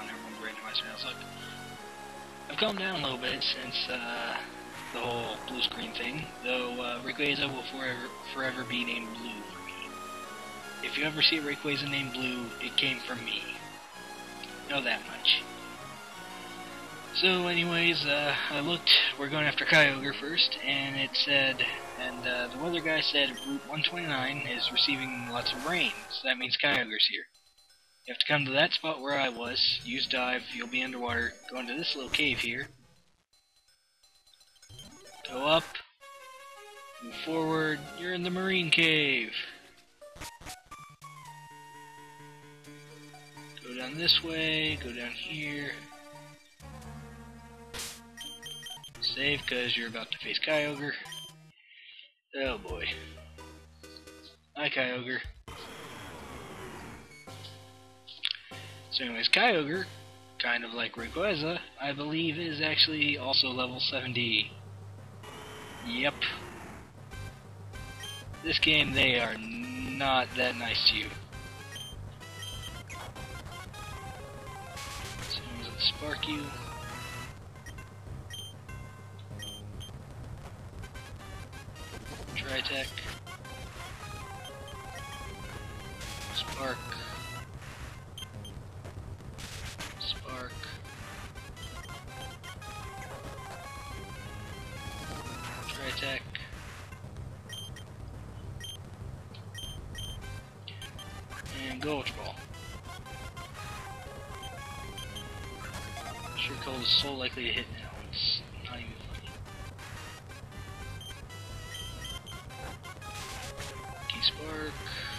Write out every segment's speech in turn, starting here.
everyone's randomizer now. So I've calmed down a little bit since the whole blue screen thing, though Rayquaza will forever be named Blue for me. If you ever see a Rayquaza named Blue, it came from me. Know that much. So anyways, I looked, we're going after Kyogre first, and it said, and the weather guy said Route 129 is receiving lots of rain, so that means Kyogre's here. You have to come to that spot where I was, use dive, you'll be underwater, go into this little cave here, go up, move forward, you're in the marine cave. Go down this way, go down here. Save, because you're about to face Kyogre. Oh boy. Hi, Kyogre. So anyways, Kyogre, kind of like Rayquaza, I believe is actually also level 70. Yep. This game, they are not that nice to you. So I'm going to spark you. Tri-Tech. Spark. Spark. Tri-Tech. And Gulch Ball. Sure Cold is so likely to hit now. It's not even funny. Key Spark.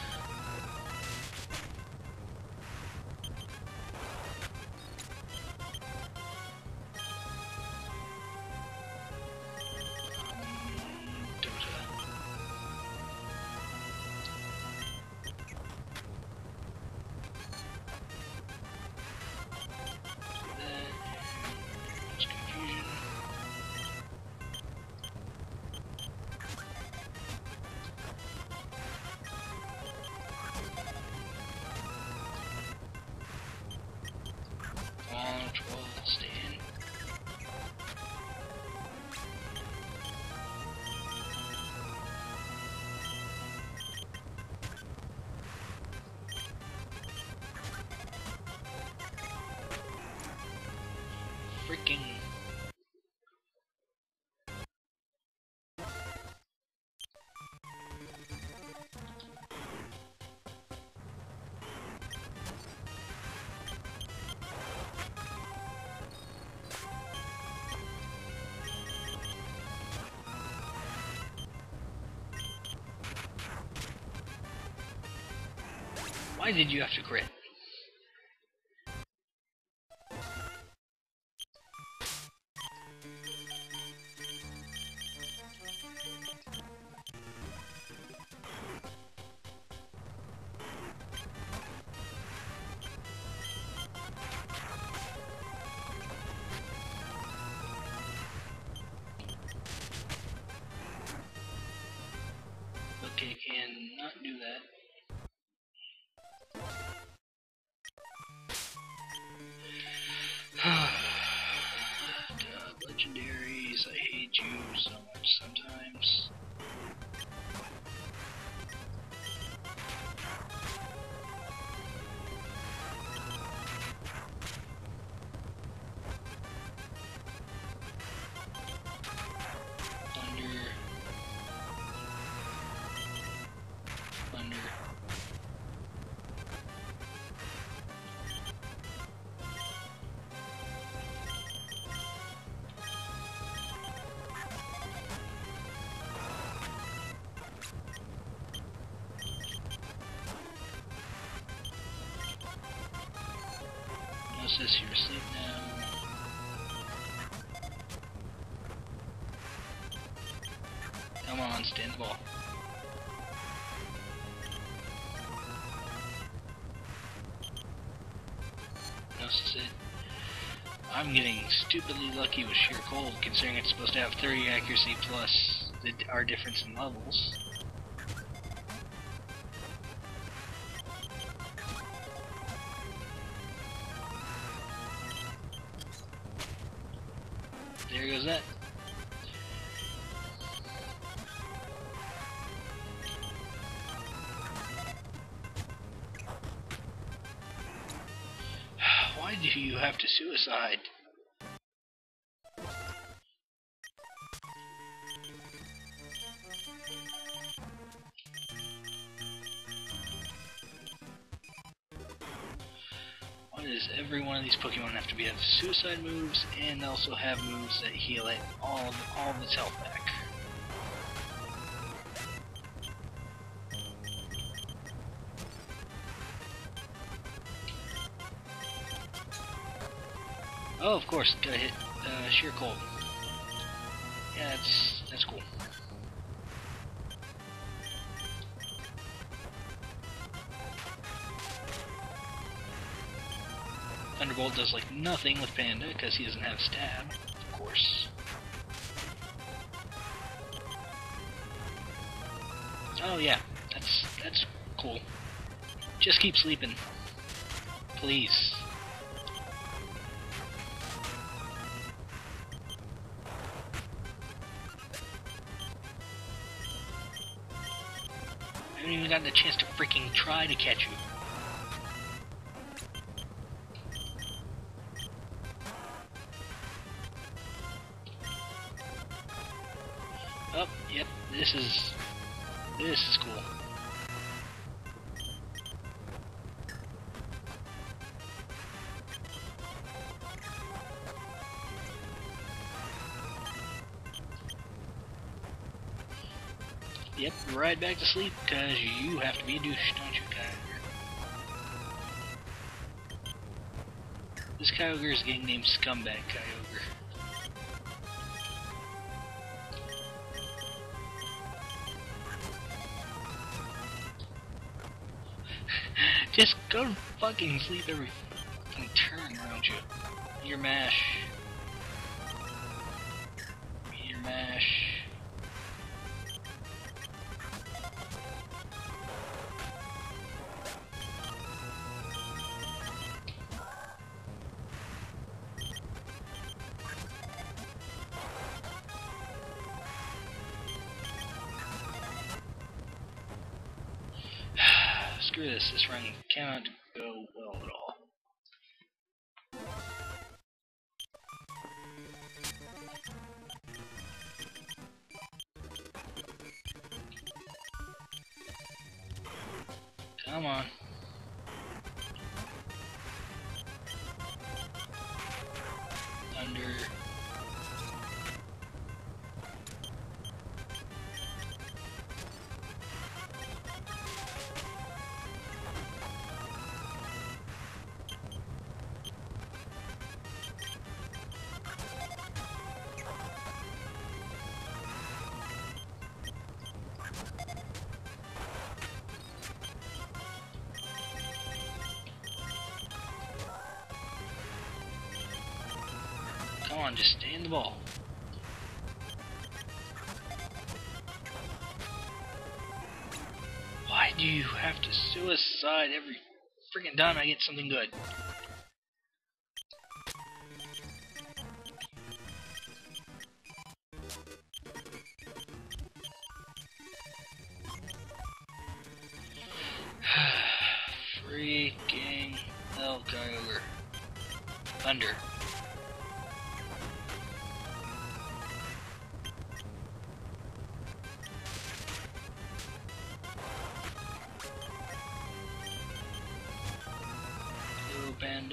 Stand. Freaking. Why did you have to crit? Okay, cannot do that. Legendaries, I hate you so much sometimes. Thunder. Thunder. Gnosis, you're asleep now. Come on, stand the ball. Gnosis it. I'm getting stupidly lucky with sheer cold, considering it's supposed to have 30 accuracy plus our difference in levels. there goes that. Why do you have to suicide? Why does every one of these Pokemon have to have suicide moves and also have moves that heal it all of its health back? Oh, of course, gotta hit Sheer Cold. Yeah, that's cool. Thunderbolt does like nothing with Panda because he doesn't have stab, of course. Oh yeah, that's cool. Just keep sleeping, please. I haven't even gotten a chance to freaking try to catch you. Oh, yep, this is cool. Yep, right back to sleep, because you have to be a douche, don't you, Kyogre? This Kyogre is getting named Scumbag Kyogre. Just go to fucking sleep every fucking turn around you. Your mash. Your mash. Screw this run cannot go well at all. Come on. Thunder. Come on, just stay in the ball. Why do you have to suicide every freaking time I get something good? Freaking hell, Kyogre. Thunder. Panda.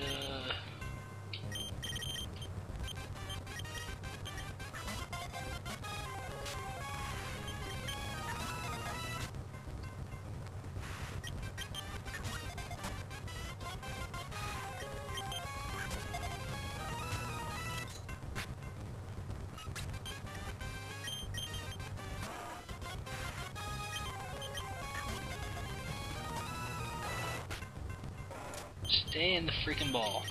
Stay in the freaking ball.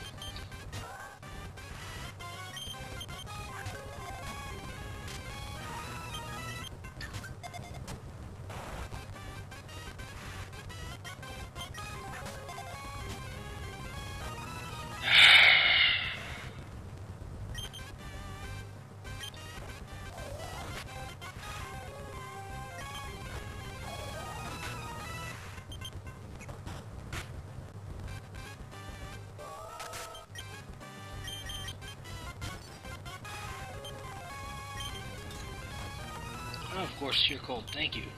Oh, of course, you're cold. Thank you.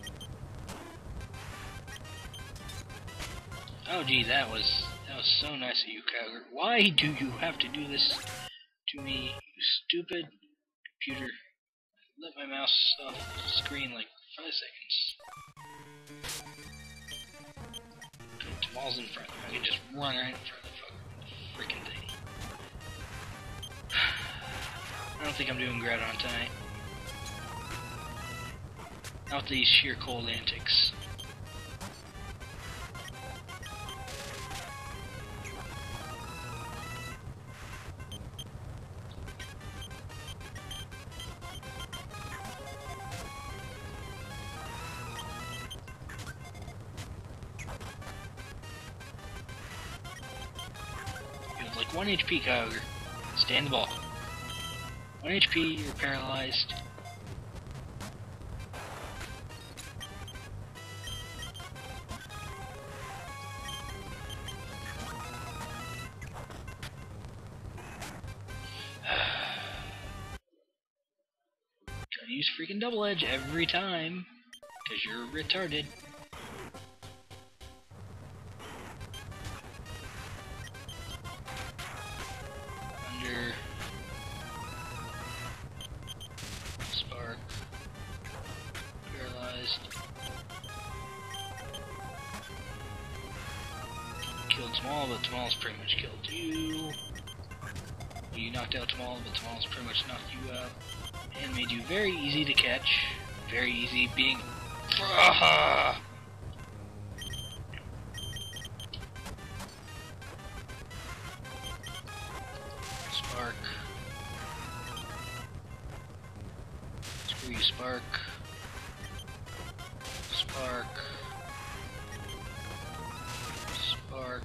Oh, gee, that was so nice of you, Kyogre. Why do you have to do this to me, you stupid computer? Let my mouse off the screen like 5 seconds. Put Tamal's in front. I can just run right in front of the freaking thing. I don't think I'm doing Groudon tonight. Not with these sheer cold antics. You have like 1 HP, Kyogre. Stay in the ball. 1 HP, you're paralyzed. Try to use freaking double edge every time, because you're retarded. Under spark, paralyzed, killed Tamal, but Tamal's pretty much killed you. You knocked out Tamal, but Tamal's pretty much knocked you out. And made you very easy to catch. Very easy being... Spark. Screw you, Spark. Spark. Spark.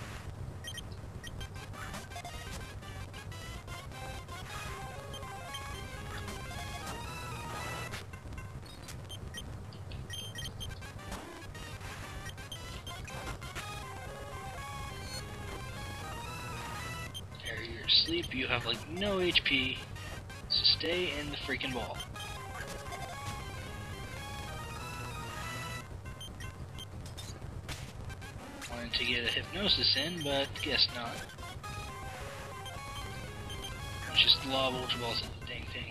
Sleep, you have like no HP, so stay in the freaking ball. Wanted to get a hypnosis in, but guess not. It's just the law of Ultra Balls at the dang thing.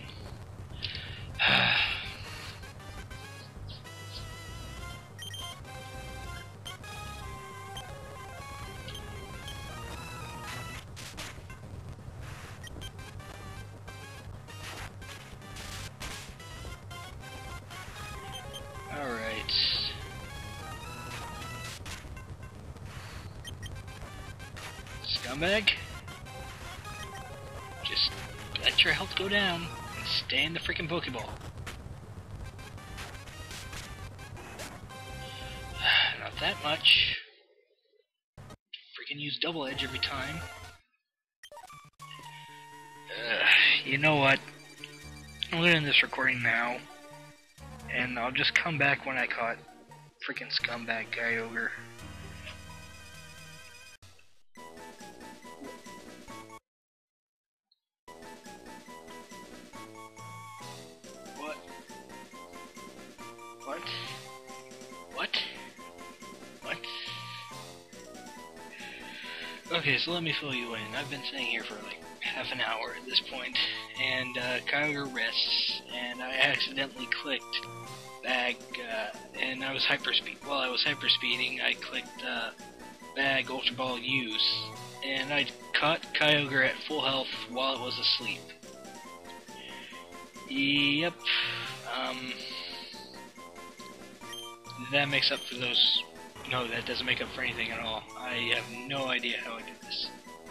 Alright. Scumbag? Just let your health go down and stay in the freaking Pokeball. Not that much. Freaking use double edge every time. You know what? I'm gonna end this recording now. And I'll just come back when I caught freaking scumbag Kyogre. What? What? What? What? Okay, so let me fill you in. I've been sitting here for like half an hour at this point, and Kyogre rests, and I accidentally clicked bag, and I was hyperspeed. While I was hyperspeeding, I clicked bag Ultra Ball use, and I caught Kyogre at full health while it was asleep. Yep. That makes up for those. No, that doesn't make up for anything at all. I have no idea how I did this.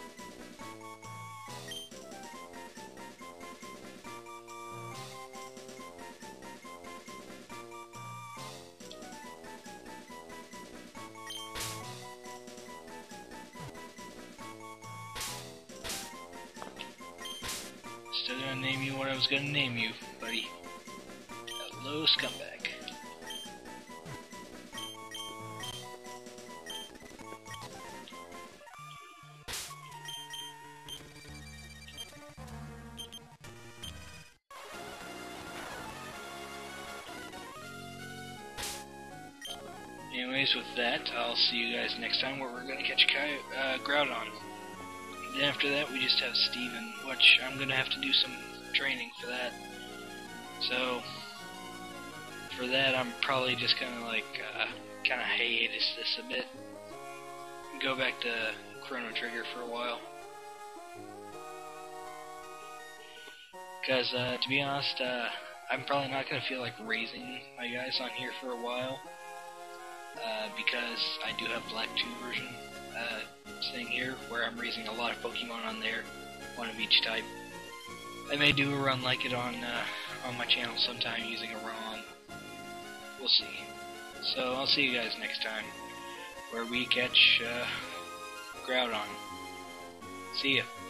Still gonna name you what I was gonna name you, buddy. Hello, scumbag. Anyways, with that, I'll see you guys next time where we're going to catch Groudon. Then after that, we just have Steven, which I'm going to have to do some training for that. So, for that, I'm probably just going to, like, kind of hiatus this a bit. Go back to Chrono Trigger for a while. Because, to be honest, I'm probably not going to feel like raising my guys on here for a while. Because I do have Black 2 version sitting here, where I'm raising a lot of Pokemon on there, one of each type. I may do a run like it on my channel sometime using a ROM. We'll see. So I'll see you guys next time, where we catch Groudon. See ya.